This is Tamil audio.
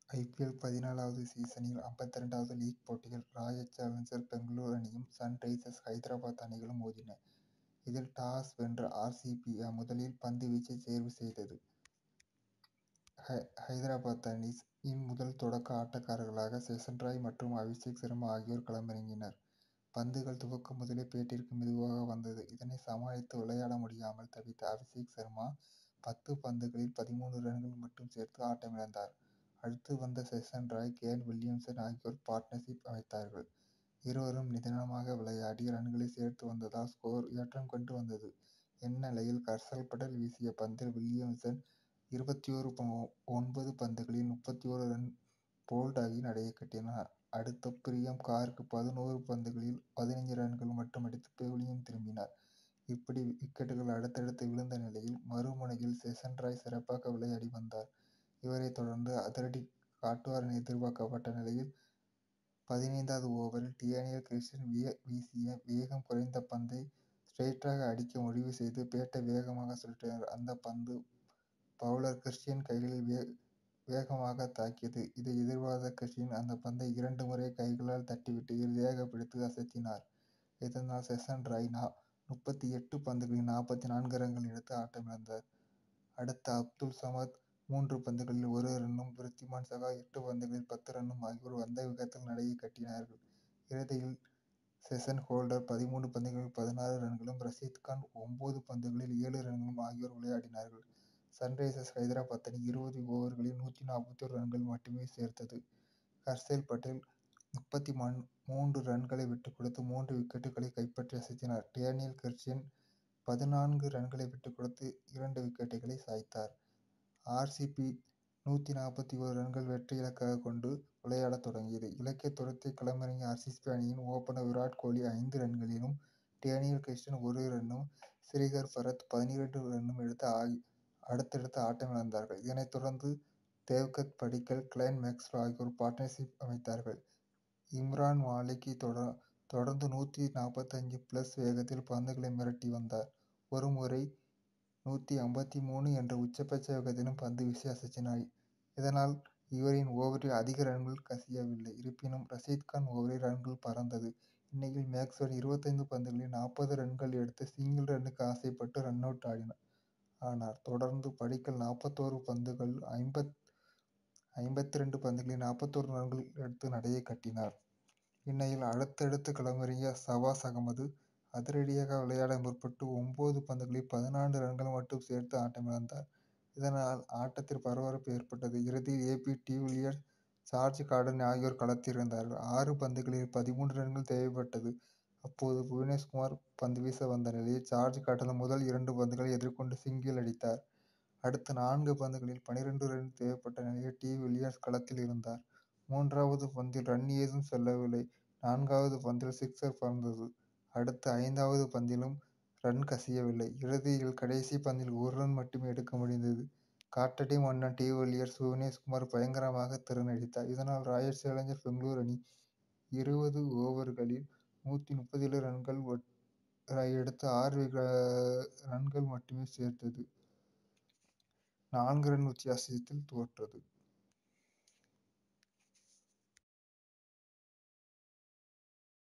ஐபிஎல் 14வது சீசனில் 52வது லீக் போட்டியில் ராயல் சேலஞ்சர்ஸ் பெங்களூரு அணியும் சன்ரைசர்ஸ் ஹைதராபாத் அணிகளும் மோதின. இதில் டாஸ் வென்ற ஆர்சிபி முதலில் பந்து வீச்சை தேர்வு செய்தது. ஹைதராபாத் அணியின் முதல் தொடக்க ஆட்டக்காரர்களாக சேசன் ராய் மற்றும் அபிஷேக் சர்மா ஆகியோர் களமிறங்கினர். பந்துகள் துவக்கம் முதலே பேட்டிற்கு மெதுவாக வந்தது. இதனை சமாளித்து விளையாட முடியாமல் தவித்த அபிஷேக் சர்மா 10 பந்துகளில் 13 ரன்கள் மட்டும் சேர்த்து ஆட்டமிழந்தார். அடுத்து வந்த சேசன் ராய், கேன் வில்லியம்சன் ஆகியோர் பார்ட்னர்ஷிப் அமைத்தார்கள். இருவரும் நிதானமாக விளையாடி ரன்களை சேர்த்து வந்ததால் ஸ்கோர் ஏற்றம் கண்டு வந்தது. இந்நிலையில் ஹர்ஷல் படேல் வீசிய பந்தில் வில்லியம்சன் 29 பந்துகளில் 31 ரன் போல்ட் ஆகி நடையை கட்டினார். அடுத்த பிரியம் கார்க் 11 பந்துகளில் 15 ரன்கள் மட்டும் அடித்து பெவிலியன் திரும்பினார். இப்படி விக்கெட்டுகள் அடுத்தடுத்து விழுந்த நிலையில் மறுமுனையில் சேசன் ராய் சிறப்பாக விளையாடி வந்தார். இவரை தொடர்ந்து அதிரடி காட்டுவார் என எதிர்பார்க்கப்பட்ட நிலையில் 15வது ஓவரில் டேனியல் கிறிஸ்டன் வீசிய வேகம் குறைந்த பந்தை ஸ்ட்ரெயிட்டாக அடிக்க முடிவு செய்து பேட்டை வேகமாக சுழற்றினார். அந்த பந்து பவுலர் கிறிஸ்டியன் கைகளில் வேகமாக தாக்கியது. இதை எதிர்பாராத கிறிஸ்டியன் அந்த பந்தை 2 முறை கைகளால் தட்டிவிட்டு இறுதியாக பிடித்து அசத்தினார். இதனால் சேசன் ராய் 38 பந்துகளில் 44 ரன்கள் எடுத்து ஆட்டமிழந்தார். அடுத்து அப்துல் சமத் 3 பந்துகளில் 1 ரன்னும், விருத்திமான் சகா 8 பந்துகளில் 10 ரன்னும் ஆகியோர் வந்த வேகத்தில் நடையை கட்டினார்கள். இறுதியில் செசன் ஹோல்டர் 13 பந்துகளில் 16 ரன்களும், ரஷீத் கான் 9 பந்துகளில் 7 ரன்களும் ஆகியோர் விளையாடினார்கள். சன்ரைசர்ஸ் ஹைதராபாத் அணி 20 ஓவர்களில் 141 ரன்கள் மட்டுமே சேர்த்தது. ஹர்ஷல் படேல் 33 ரன்களை விட்டுக் கொடுத்து 3 விக்கெட்டுகளை கைப்பற்றி அசத்தினார். டேனியல் கிறிஸ்டியன் 14 ரன்களை விட்டுக் கொடுத்து 2 விக்கெட்டுகளை சாய்த்தார். ஆர்சிபி 141 ரன்கள் வெற்றி இலக்காக கொண்டு விளையாடத் தொடங்கியது. இலக்கை துரத்தி களமிறங்கிய ஆர்சிபி அணியின் ஓபனர் விராட் கோலி 5 ரன்களிலும், டேனியல் கிறிஸ்டன் 1 ரன்னும், ஸ்ரீகர் பரத் 12 ரன்னும் எடுத்து அடுத்தடுத்து ஆட்டமிழந்தார்கள். இதனைத் தொடர்ந்து தேவ்கத் படிக்கல், கிளென் மேக்ஸ்வெல் ஆகியோர் பார்ட்னர்ஷிப் அமைத்தார்கள். இம்ரான் மாலிக் தொடர்ந்து 145 வேகத்தில் பந்துகளை மிரட்டி வந்தார். ஒருமுறை 153 என்ற உச்சபட்ச வேகத்திலும் பந்து வீசி அசத்தினார். இதனால் இவரின் ஓவரில் அதிக ரன்கள் கசியவில்லை. இருப்பினும் ரஷீத் கான் ஓவரில் ரன்கள் பறந்தது. இந்நிலையில் மேக்ஸ்வெல் 25 பந்துகளில் 40 ரன்கள் எடுத்து சிங்கிள் ரன்னுக்கு ஆசைப்பட்டு ரன் அவுட் ஆனார். தொடர்ந்து படிக்கல் 41 பந்துகளில் 52 பந்துகளில் 41 ரன்கள் எடுத்து நடையை கட்டினார். இந்நிலையில் அடுத்தடுத்து களமிறங்கிய ஷபாஸ் அகமது அதிரடியாக விளையாட முற்பட்டு 9 பந்துகளில் 14 ரன்கள் மட்டும் சேர்த்து ஆட்டமிழந்தார். இதனால் ஆட்டத்தில் பரபரப்பு ஏற்பட்டது. இறுதியில் ஏபி டிவிலியர்ஸ், ஜார்ஜ் கார்டன் ஆகியோர் களத்தில் இருந்தார்கள். 6 பந்துகளில் 13 ரன்கள் தேவைப்பட்டது. அப்போது புவனேஸ்குமார் பந்து வீச வந்த நிலையில் ஜார்ஜ் கார்டன் முதல் 2 பந்துகளை எதிர்கொண்டு சிங்கிள் அடித்தார். அடுத்த 4 பந்துகளில் 12 ரன் தேவைப்பட்ட நிலையில் டிவிலியர்ஸ் களத்தில் இருந்தார். 3வது பந்தில் ரன் ஏதும் செல்லவில்லை. 4வது பந்தில் சிக்சர் பறந்தது. அடுத்த 5வது பந்திலும் ரன் கசியவில்லை. இறுதியில் கடைசி பந்தில் 1 ரன் மட்டுமே எடுக்க முடிந்தது. காற்றடி மன்னன் டிவிலியர்ஸ் புவனேஸ்குமார் பயங்கரமாக திறனடித்தார். இதனால் ராயல் சேலஞ்சர்ஸ் பெங்களூரு அணி 20 ஓவர்களில் 137 ரன்கள் எடுத்து 6 ரன்கள் மட்டுமே சேர்த்தது. 4 ரன் வித்தியாசத்தில் தோற்றது.